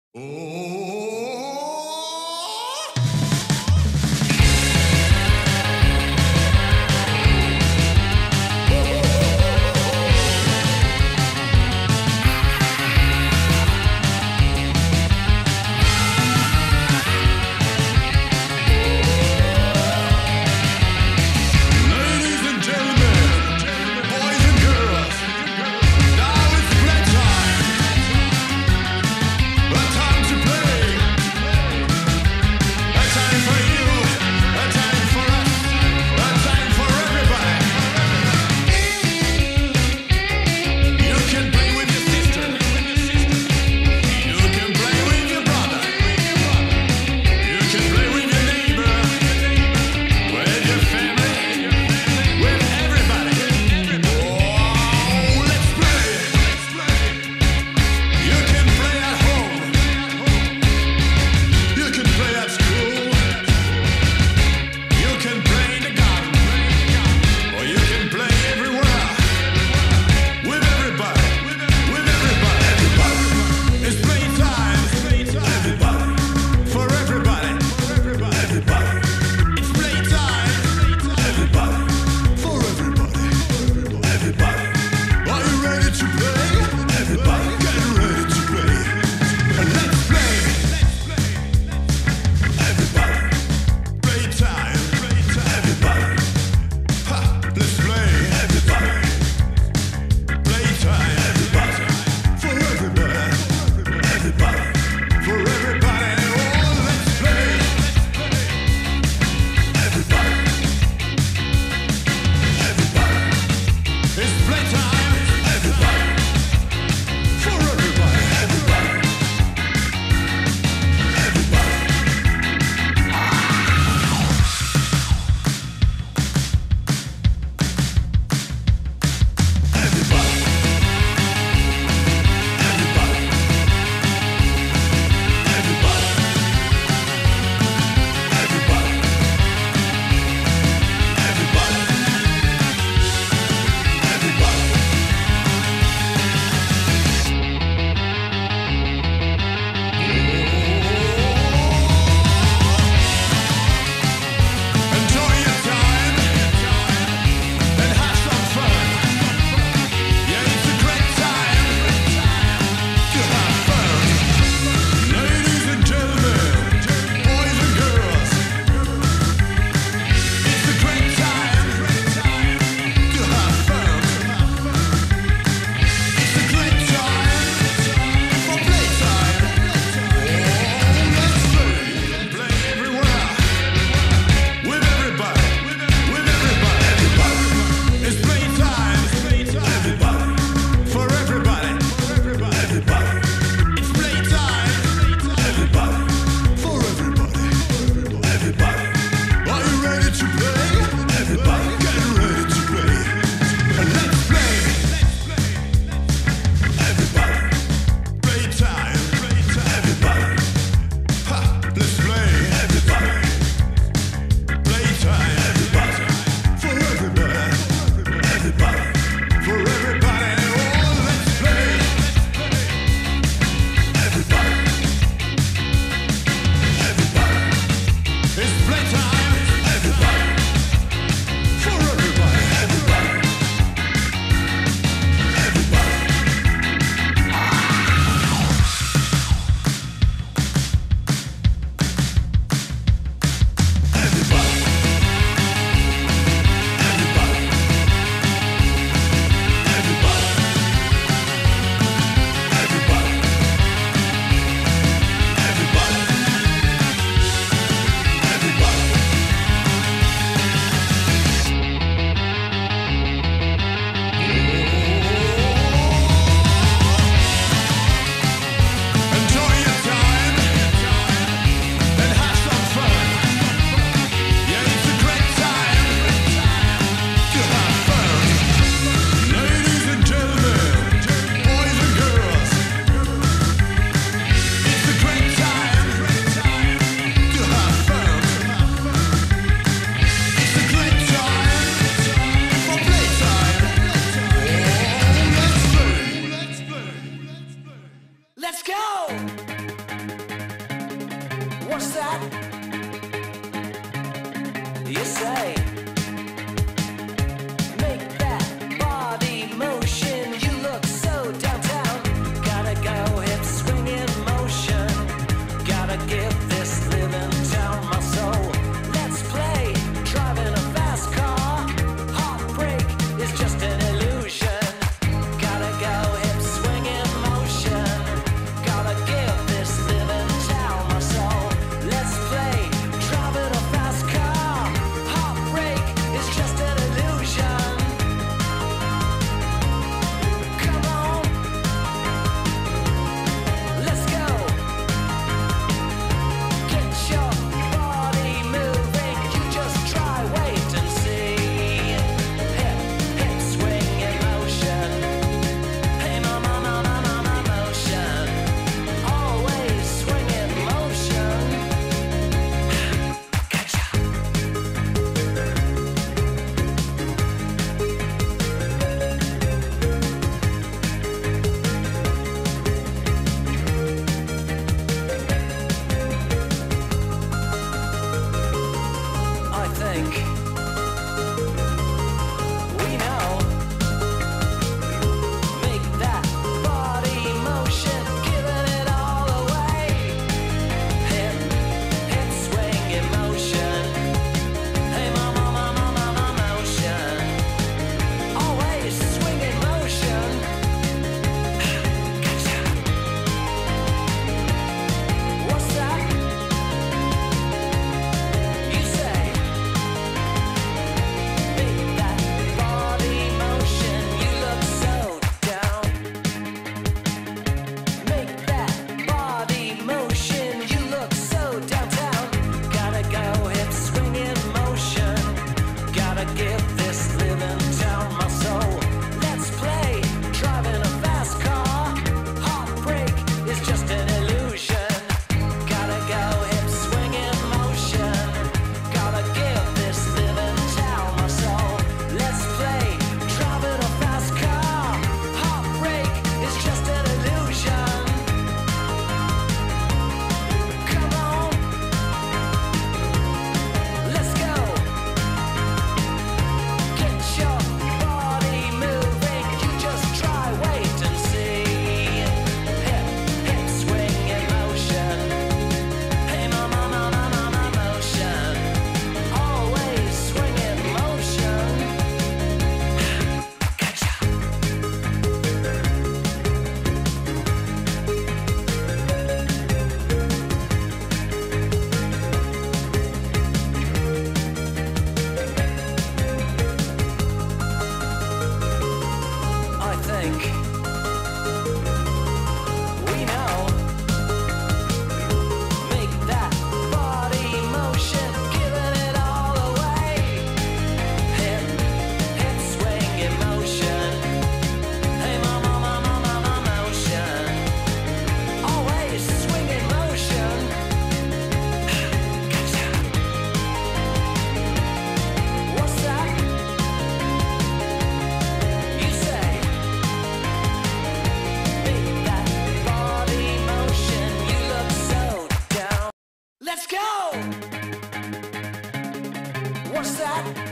Time to play. What's that? You say, make that body motion. You look so downtown. Gotta go hip swinging motion. Gotta give this living town my soul. Let's play driving a fast car. Heartbreak is just an illusion. Gotta go hip swinging motion. Gotta give this living town my soul. Let's play driving a fast car. Heartbreak is just an illusion. Come on, let's go. Get your body moving. You just try, wait and see. Hip swing in motion. Hey mama, mama, mama motion. Always swing in motion. Gotcha. I think we know. Make that body motion, giving it all away. Hip swing in motion. Hey mama, mama, mama motion. Always swing in motion. Gotcha. What's that? You say, make that body motion. You look so down. Make that body motion. You look so downtown. Gotta go hip swinging motion. Gotta give this living town my soul. Let's play driving a fast car. Heartbreak is just an illusion. Gotta go hip swinging motion. Gotta give this living town my soul. Let's play driving a fast car. Heartbreak is just an illusion. Come on, let's go. Get your body moving. You just try, wait and see. Hip swing in motion. Hey mama, mama, mama motion. Always swing in motion. Gotcha. I think we know. Make that body motion, giving it all away. Hip swing in motion. Hey mama, mama, mama motion. Always swing in motion. Gotcha. What's that? You say, make that body motion. You look so down. Let's go. What's that?